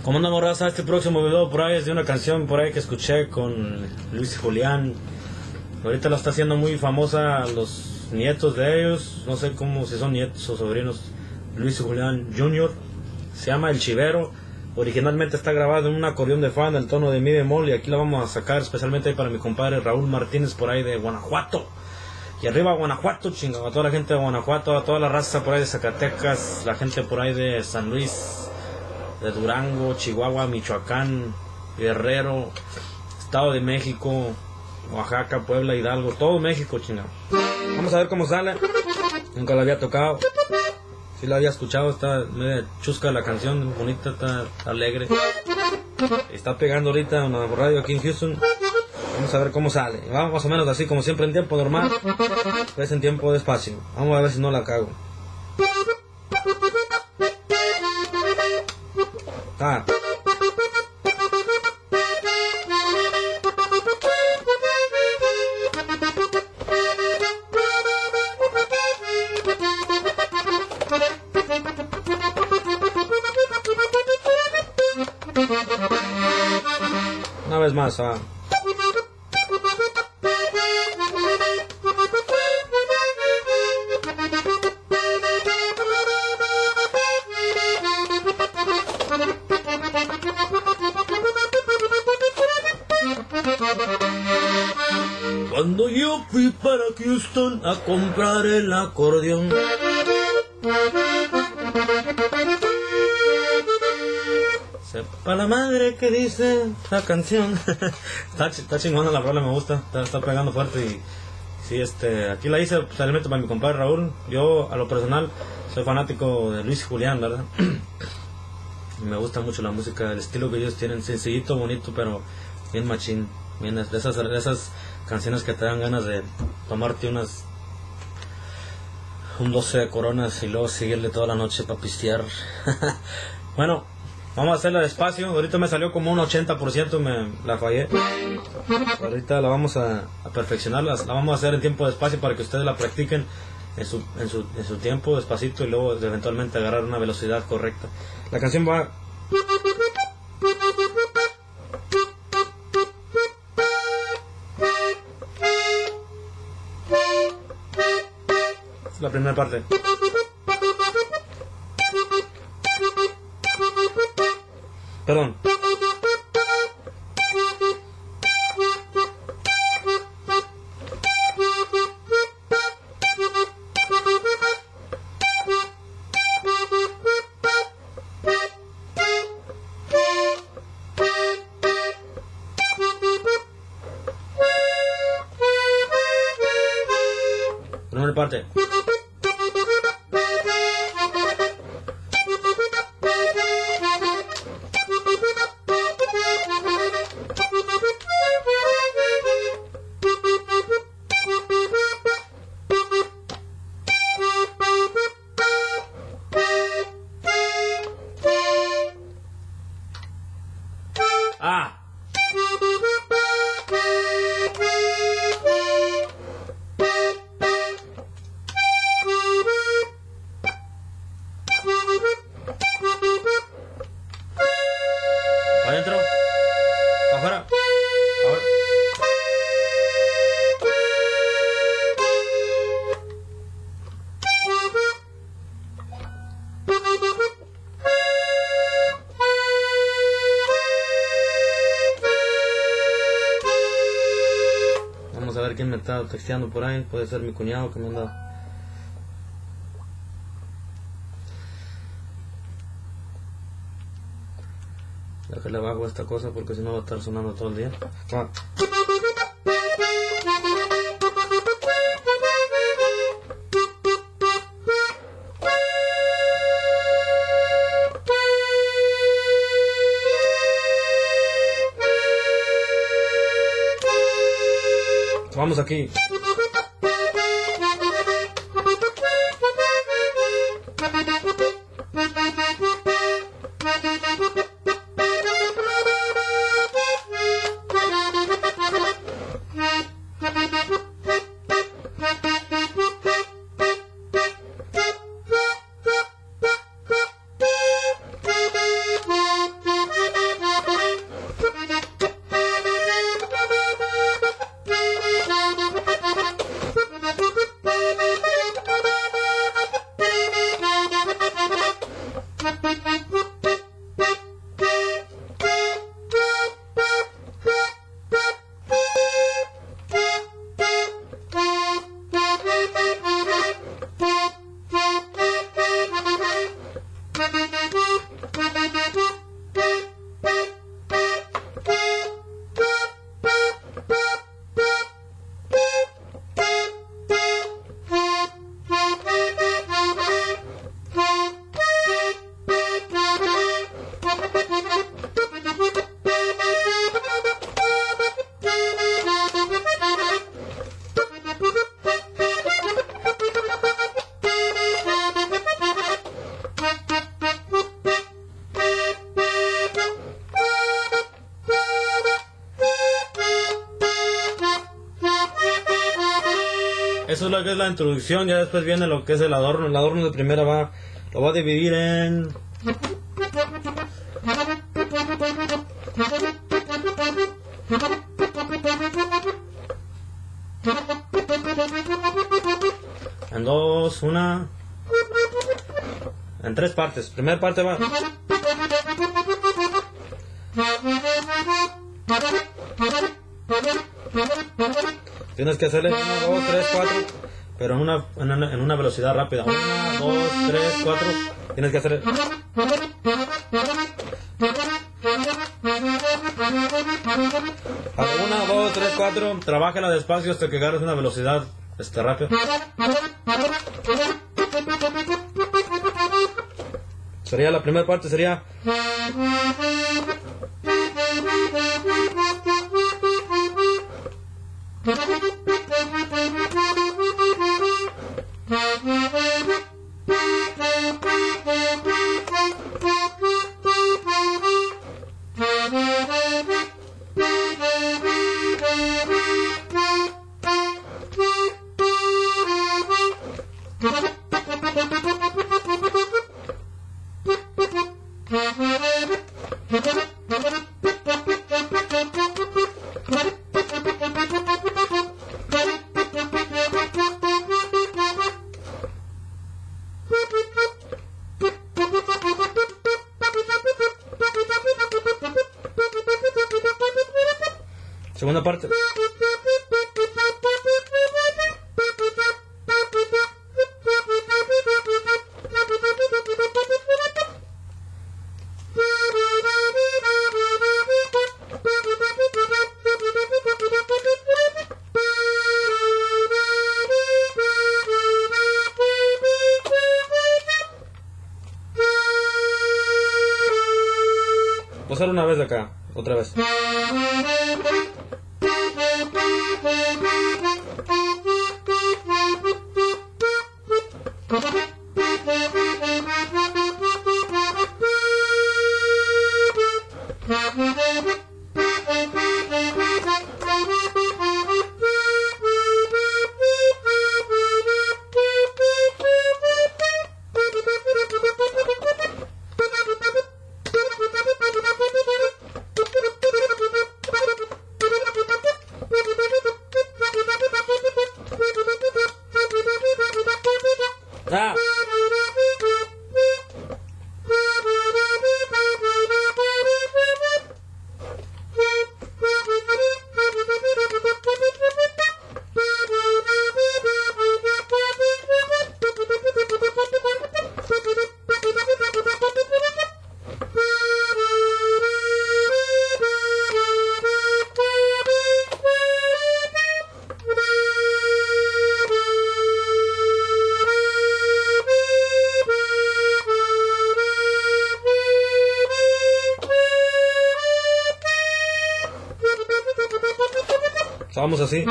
Como anda, morraza, este próximo video por ahí es de una canción por ahí que escuché con Luis y Julián. Ahorita la está haciendo muy famosa los nietos de ellos, no sé cómo, si son nietos o sobrinos, Luis y Julián Jr. Se llama El Chivero. Originalmente está grabado en un acordeón de fa en el tono de mi bemol, y aquí la vamos a sacar especialmente ahí para mi compadre Raúl Martínez por ahí de Guanajuato. Y arriba Guanajuato, chingado, a toda la gente de Guanajuato, a toda la raza por ahí de Zacatecas, la gente por ahí de San Luis, de Durango, Chihuahua, Michoacán, Guerrero, Estado de México, Oaxaca, Puebla, Hidalgo, todo México, chingado. Vamos a ver cómo sale. Nunca la había tocado. Sí la había escuchado, está media chusca la canción, bonita, está alegre. Está pegando ahorita en la radio aquí en Houston. Vamos a ver cómo sale. Vamos más o menos así como siempre en tiempo normal. Pues en tiempo despacio. Vamos a ver si no la cago. Ah. Una vez más, ah. Cuando yo fui para Houston a comprar el acordeón, sepa la madre que dice la canción. está chingona la rola, me gusta, está pegando fuerte. Y sí, aquí la hice especialmente para mi compadre Raúl. Yo a lo personal soy fanático de Luis y Julián, ¿verdad? Me gusta mucho la música, el estilo que ellos tienen, sencillito, bonito, pero bien machín, bien de esas canciones que te dan ganas de tomarte un 12 de coronas y luego seguirle toda la noche para pistear. Bueno, vamos a hacerla despacio. Ahorita me salió como un 80%, la fallé. Ahorita la vamos a perfeccionar, la vamos a hacer en tiempo despacio para que ustedes la practiquen en su tiempo despacito y luego eventualmente agarrar una velocidad correcta. La canción va... La primera parte. Perdón. Primera parte. Ah. Adentro, afuera, ahora. Vamos a ver quién me está texteando por ahí. Puede ser mi cuñado que me anda. Déjale abajo esta cosa porque si no va a estar sonando todo el día. Ah. Vamos aquí. eso es lo que es la introducción. Ya después viene lo que es el adorno. El adorno de primera lo va a dividir en... en dos, en tres partes. Primera parte va... Tienes que hacerle 1, 2, 3, 4, pero en una velocidad rápida. 1, 2, 3, 4. Tienes que hacer... 1, 2, 3, 4. Trabájala despacio hasta que agarres una velocidad rápida. Sería la primera parte, sería... Segunda parte. Voy a hacer una vez de acá, otra vez. Ah. Vamos así.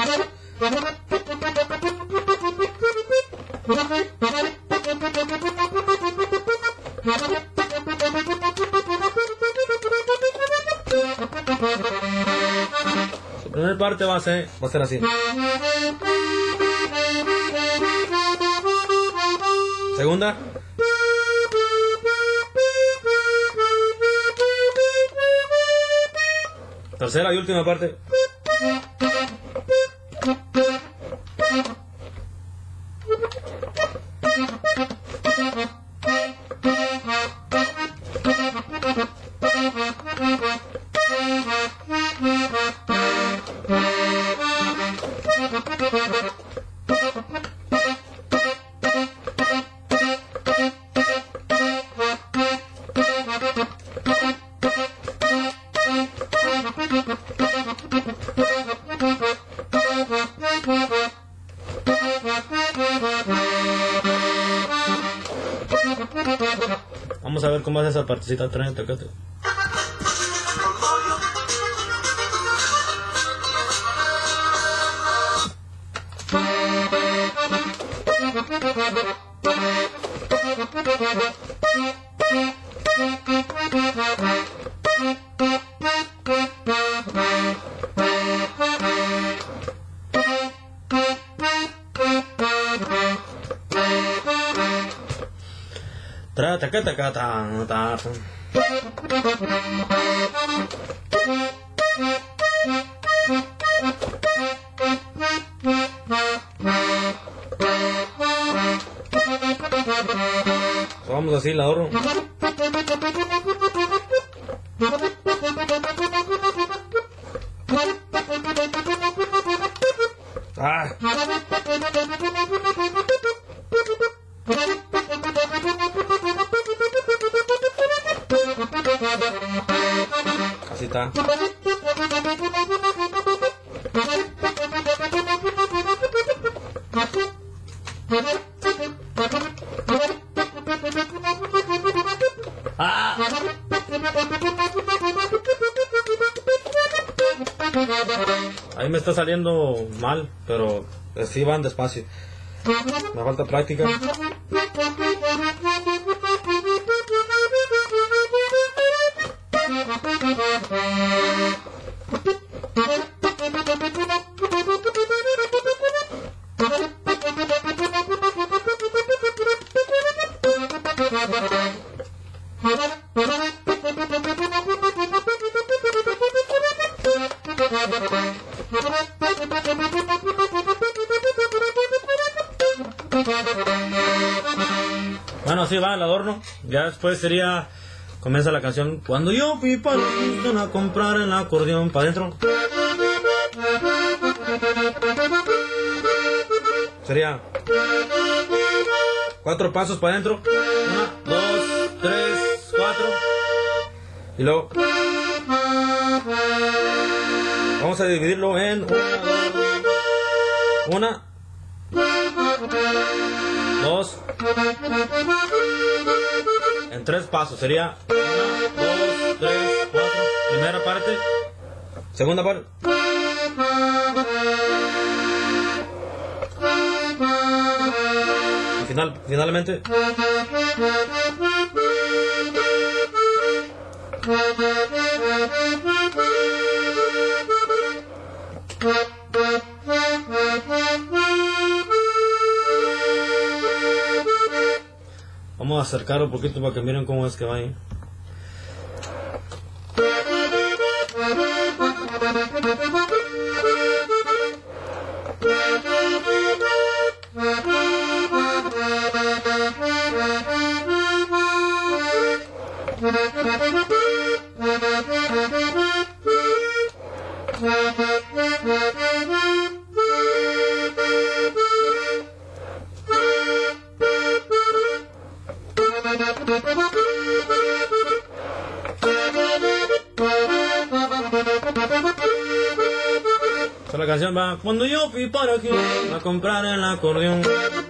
Su primera parte va a ser así. Segunda. Tercera y última parte. Vamos a ver cómo hace esa partecita. Tráete acá. Vamos así el adorno. Ah. Así está. Ah. Ahí me está saliendo mal, pero sí van despacio. Me falta práctica. Bueno, así va el adorno. Ya después sería, comienza la canción. Cuando yo fui para Houston a comprar el acordeón, para adentro. Sería 4 pasos para adentro. 1, 2, 3, 4. Y luego vamos a dividirlo en 1, 2, en 3 pasos. Sería 1, 2, 3, 4. Primera parte, segunda parte. Y finalmente. Vamos a acercar un poquito para que miren cómo es que va ahí. La canción va: cuando yo fui para aquí a comprar el acordeón.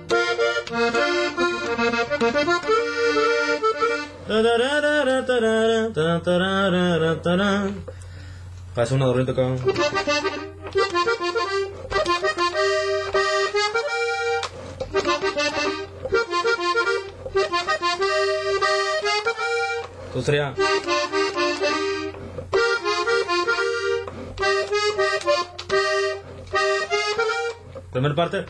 Hace un adornito acá. Entonces sería. Primera parte.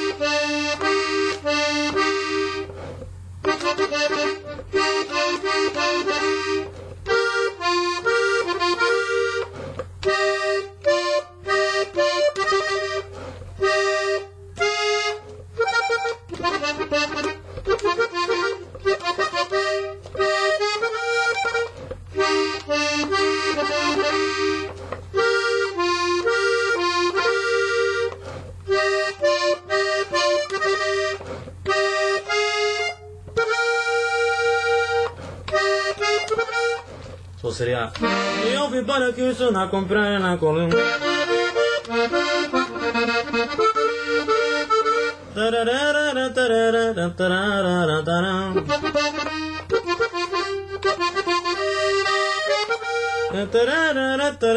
Eso sería. Yo fui para Houston a comprar el acordeón.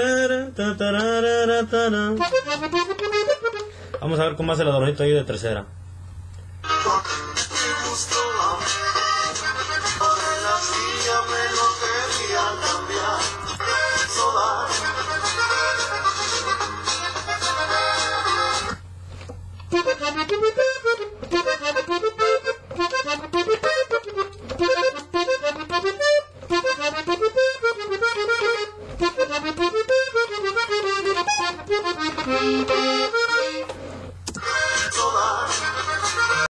Vamos a ver cómo hace el adornito ahí de tercera.